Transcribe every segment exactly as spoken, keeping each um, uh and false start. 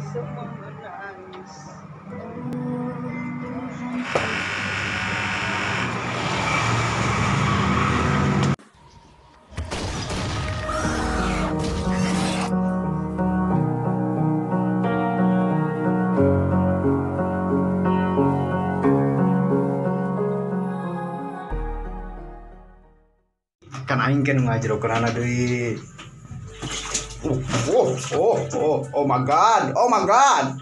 semua menangis. Kan aing kan ngajerokeun anak deui. Oh, oh, oh, oh, oh my god, oh my god.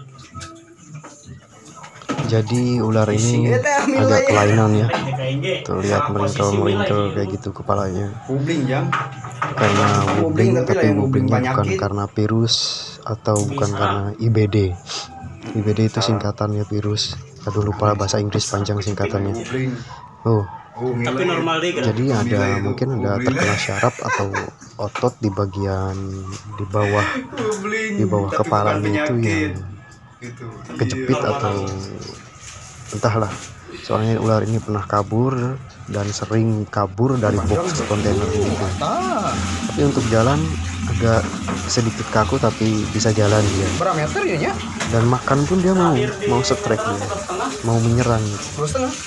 Jadi ular ini agak kelainan ya. Tuh lihat meringkel-meringkel kayak gitu kepalanya. Wubling jang. Karena wubling, tapi wubblingnya bukan karena virus atau bukan karena I B D. I B D itu singkatannya virus. Aduh lupa bahasa Inggris panjang singkatannya. Oh. Tapi normal deh. Jadi ada mungkin ada terkena syaraf atau otot di bagian di bawah di bawah kepalanya itu yang kejepit atau entahlah. Soalnya ular ini pernah kabur dan sering kabur dari box kontainer ini. Tapi untuk jalan agak sedikit kaku tapi bisa jalan dia. Berapa meter ya? Dan makan pun dia mau mau strike dia, mau menyerang gitu. Dua setengah.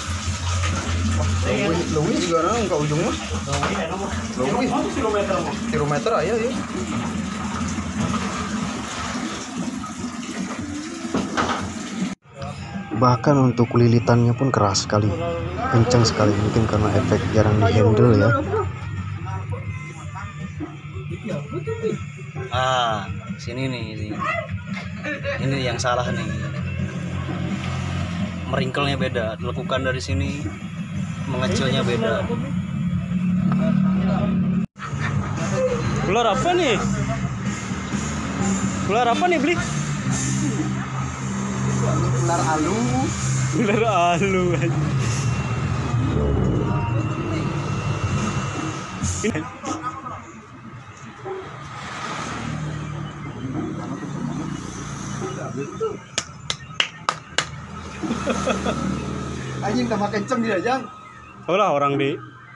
Lebih juga nang ke ujung mah. Lebih kilometer aja ya. Bahkan untuk lilitannya pun keras sekali, kencang sekali, mungkin karena efek jarang dihandle ya. Ah, sini nih, ini, ini yang salah nih. Meringkelnya beda, lekukan dari sini, mengecilnya beda. Ular apa nih? Ular apa nih, Bli? Ular alu. Ular alu aja. Ini Anjing tambah kenceng dia jang. Olah orang di.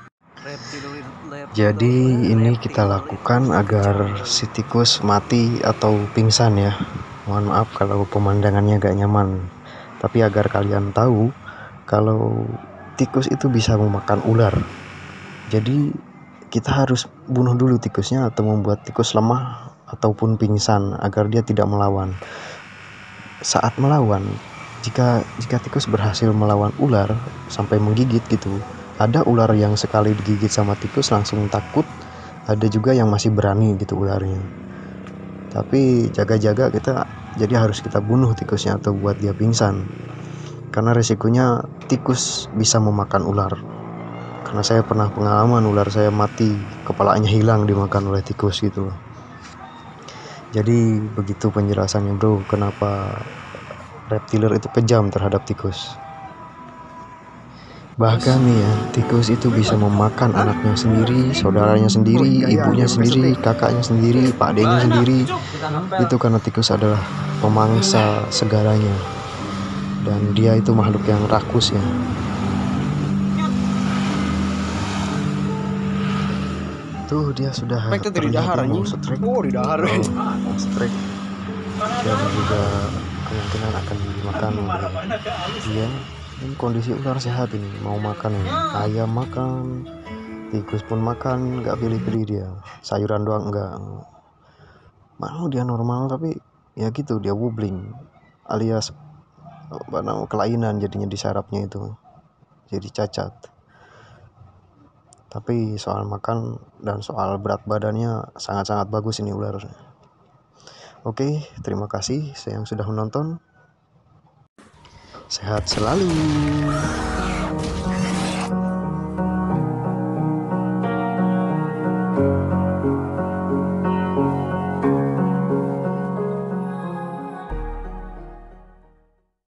Jadi ini kita lakukan agar si tikus mati atau pingsan ya. Mohon maaf kalau pemandangannya gak nyaman. Tapi agar kalian tahu kalau tikus itu bisa memakan ular. Jadi kita harus bunuh dulu tikusnya atau membuat tikus lemah ataupun pingsan agar dia tidak melawan. Saat melawan, jika jika tikus berhasil melawan ular sampai menggigit gitu, ada ular yang sekali digigit sama tikus langsung takut, ada juga yang masih berani gitu ularnya. Tapi jaga-jaga kita, jadi harus kita bunuh tikusnya atau buat dia pingsan. Karena resikonya tikus bisa memakan ular. Karena saya pernah pengalaman ular saya mati, kepalanya hilang dimakan oleh tikus gitu loh. Jadi begitu penjelasannya bro, kenapa reptiler itu kejam terhadap tikus. Bahkan nih ya, tikus itu bisa memakan anaknya sendiri, saudaranya sendiri, ibunya sendiri, kakaknya sendiri, pak adenya sendiri. Itu karena tikus adalah pemangsa segalanya. Dan dia itu makhluk yang rakus ya. Tuh dia sudah terlihat mau strike. Oh di dahar. Oh, strike. Dan juga kemungkinan akan dimakan oleh dia. Ini kondisi ular sehat ini, mau makan ini, ayam makan, tikus pun makan, nggak pilih-pilih dia, sayuran doang enggak. Mau dia normal tapi ya gitu dia wobbling, alias apa namanya kelainan jadinya di sarafnya itu, jadi cacat. Tapi soal makan dan soal berat badannya sangat-sangat bagus ini ular. Oke, terima kasih yang sudah menonton. Sehat selalu.